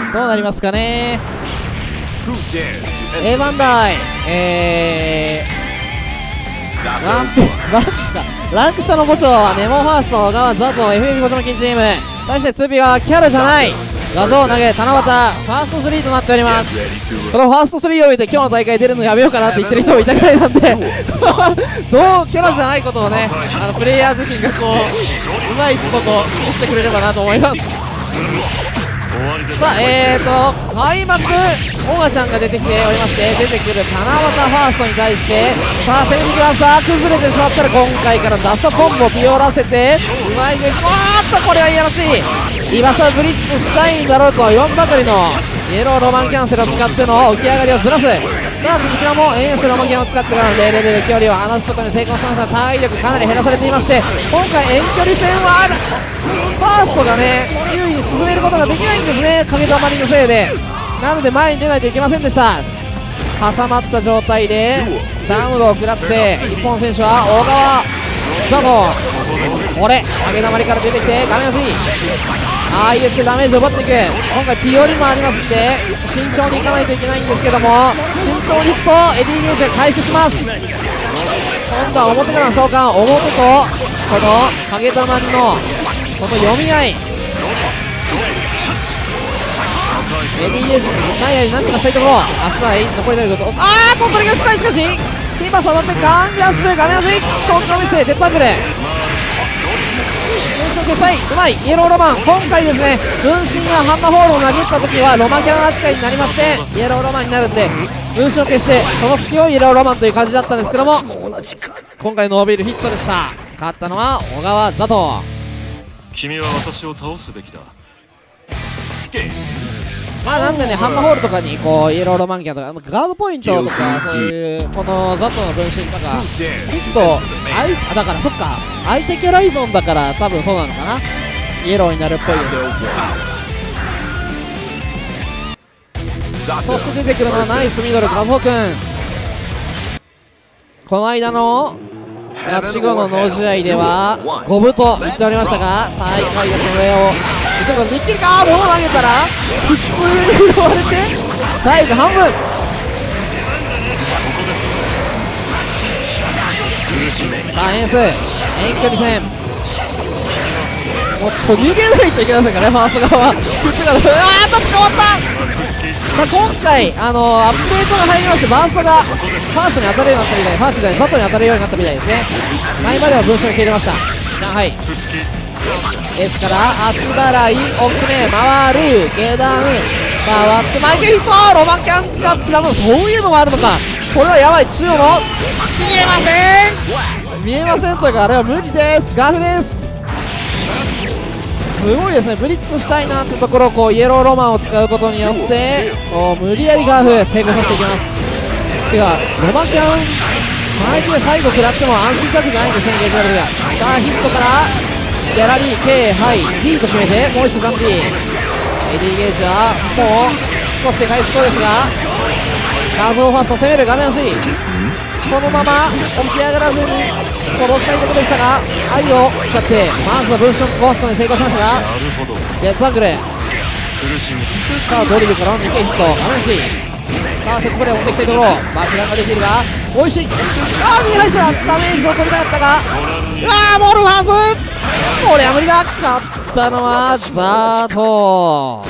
どうなりますかね。バンダイマジっすか。ランク下の墓長はネモファースト、小川ザト FF 墓長金チーム。対して2P はキャラじゃない、画像投げ、七夕、ファースト3となっております。このファースト3を見て今日の大会出るのやめようかなって言ってる人もいたぐらいなんでどうキャラじゃないことをね、プレイヤー自身がこううまい仕事を見せてくれればなと思います。さあ開幕オガちゃんが出てきておりまして、出てくる七夕ファーストに対してさあ攻めてきます。さあ崩れてしまったら今回からダストコンボをピオらせてうまいゲーム。これはいやらしい。今さブリッツしたいんだろうと言わんばかりのイエローロマンキャンセルを使っての起き上がりをずらす。さあこちらもエースロマンキャンを使ってからの0-0で距離を離すことに成功しました。体力かなり減らされていまして、今回遠距離戦はファーストがね優位に進めることができないんですね、影溜まりのせいで。なので前に出ないといけませんでした。挟まった状態でダウンを食らって日本選手は大川佐藤、これ影溜まりから出てきて画面足、いい位置でダメージを奪っていく。今回ピオリもありますので慎重にいかないといけないんですけども、慎重にいくとエディゲージが回復します。今度は表からの召喚、表とこの影溜まりのこの読み合い、エディゲージ内野になんとかしたいところ、足は残り出ること、鳥取が失敗。しかしピンパス当たってガンラッシュ、画面足ショートのミスでデッドタックル分身を消したい。うまいイエローロマン。今回ですね分身やハンマーホールを殴った時はロマンキャラ扱いになりません。イエローロマンになるんで分身を消してその隙をイエローロマンという感じだったんですけども、今回ノービルヒットでした。勝ったのは小川ザト。 君は私を倒すべきだ。 なんでねハンマーホールとかにこうイエローロマンキャンとかガードポイントとかそういうこのザトの分身とかヒットだから、そっか相手キャラ依存だから多分そうなのかな、イエローになるっぽいです。そして出てくるのはナイスミドル画像くん。この間の8号の脳試合では5分と言っておりましたが、大会でそれを見せることできるか。物を投げたら普通に奪われて体力半分。さあエース遠距離戦、もっと逃げないといけませんからね、ファースト側は。口が捕まった。今回アップデートが入りましてバーストがファーストに当たるようになったみたい、ファーストじゃないザットに当たるようになったみたいですね。前までは分身が消えてました。上海ですから足払い奥攻め回る下段回ってマイケルヒットロマンキャン使って多分そういうのもあるのか。これはやばい。中央の見えません見えませんというかあれは無理です。ガフです。すごいですね、ブリッツしたいなってところをこうイエローロマンを使うことによってこう無理やりガーフ成功させていきます。てかロマンキャン相手で最後食らっても安心覚じゃないんですね、ゲージラルが。さあヒットからギャラリー K はい D と決めてもう一度ジャンピー。エディゲージはもう少しで回復しそうですが画像ファースト攻める画面足、このまま起き上がらずに殺したいところでしたが愛を使ってまずは分身を壊すことに成功しましたがデッドアングル。さあドリルからの2点ヒット画面足。さあセットプレーを持っていきたいところ爆弾ができるがおいしい。2敗すらダメージを取りたかったがモルファースこれは無理だ。勝ったのはザート。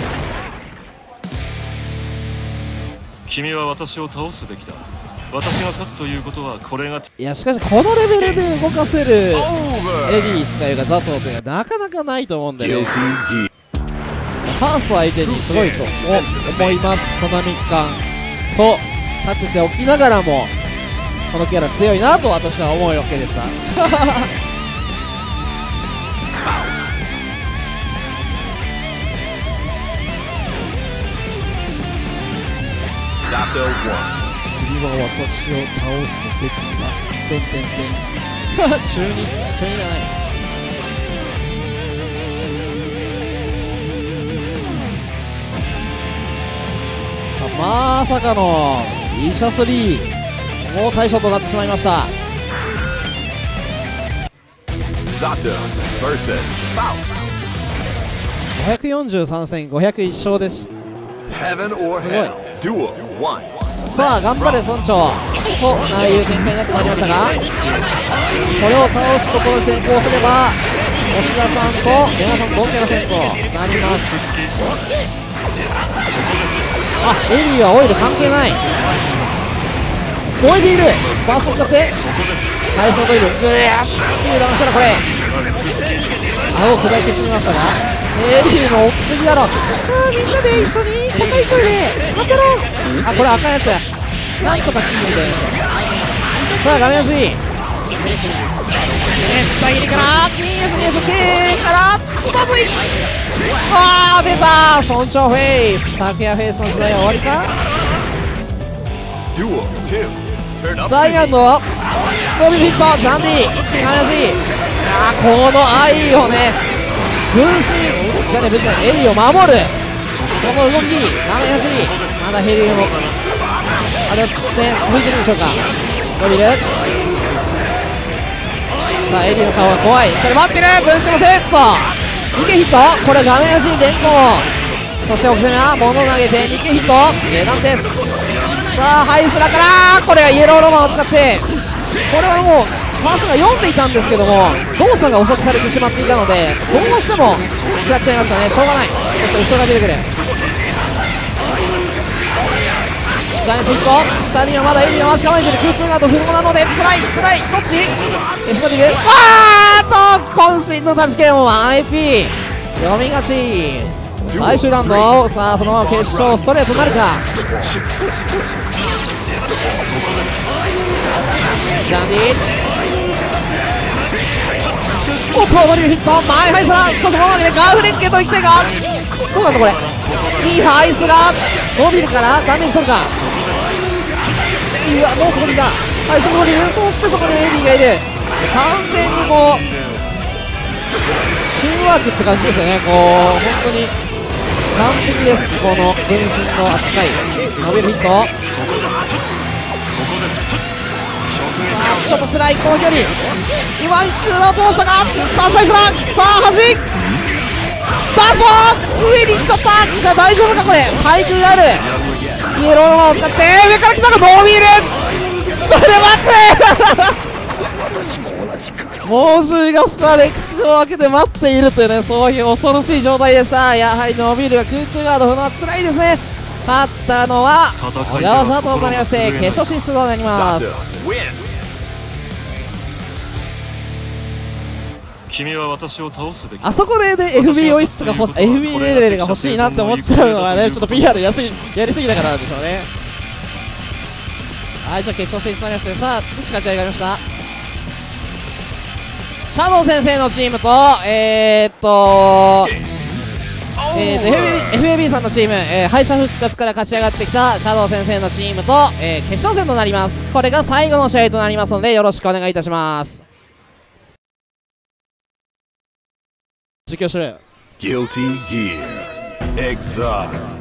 君は私を倒すべきだ。私が勝つということはこれが。 いやしかしこのレベルで動かせるエディというかザトウというかなかなかないと思うんでね、ファースト相手にすごいと思います。コナミ感と立てておきながらもこのキャラ強いなと私は思うわけでした次は私を倒すべきだ。中2じゃない。さあまさかのイーシャ3もう対象となってしまいました。543戦501勝です。 Heaven or hell. Duel 1. さあ頑張れ村長という展開になってまいりましたが、これを倒すところで先行すれば吉田さんと出川さんと同点の先行なります。あ、エリーはオイル関係ない、燃えている。ファーストを使って体操ドリル、グヤッっていうダウンしたらこれ顎を砕いてしまいましたが、エリーも大きすぎだろ。みんなで一緒に高い声で頑張ろう。あ、これ赤いやつなんとかキーみたいなやつ。さあ画面端下切りからPSK からまずい。あー出た村長フェイス、昨夜フェイスの時代は終わりか。ダイヤンド伸びるヒットジャンディ一気に画面端。あーこの愛をね分身じゃね別にエリーを守るこの動き画面端。まだヘリウムあれね続いてるんでしょうか。伸びる。さあエリーの顔が怖い。下で待ってる。分身もセット2件ヒット。これ画面端に連行。そして奥攻めは物投げて2件ヒット下段です。さあハイスラからこれはイエローロマンを使って、これはもうファーストが読んでいたんですけども動作が遅くされてしまっていたのでどうしても食らっちゃいましたね。しょうがない。そして後ろが出てくる。ジャイアンツヒット。下にはまだエリーが待ち構えてる。空中ガード不能なのでつらいどっちエスパディグ。渾身の立ち剣を 1AP 読み勝ち。最終ラウンド。さあそのまま決勝ストレートになるか。ジャンディおっとドリルヒット前ハイスラそしてこのわけでガーフレッケといきたいがどうなんだこれ。2ハイスラ伸びるからダメージ取るか。うわもうそこにいたハイスラドリル。そしてそこにエディがいる。完全にこうチームワークって感じですよね。こう本当に完璧です。この分身の扱い。伸びるヒット。さあちょっと辛いこの距離。うまい空打を通したか。ダッシュアイスラさあ端バースト上に行っちゃったが大丈夫かこれ。対空がある。イエローロマンを使って上から来たが伸びる。下で待つ猛獣が下で口を開けて待っているというね、そういう恐ろしい状態でした。やはり伸びるが空中ガード不能は辛いですね。勝ったのは小川佐藤となりまして決勝進出となります。 君は私を倒すべき。 あそこで、ね、FB オイスがFB レレレが欲しいなって思っちゃうのはねちょっと PR やりすぎたからなんでしょうね。はい、じゃあ決勝進出となりまして、さあどっち勝ち上がりました。シャドウ先生のチームとFAB さんのチーム、敗者復活から勝ち上がってきたシャドウ先生のチームと、決勝戦となります。これが最後の試合となりますのでよろしくお願いいたします。実況する Guilty Gear Exile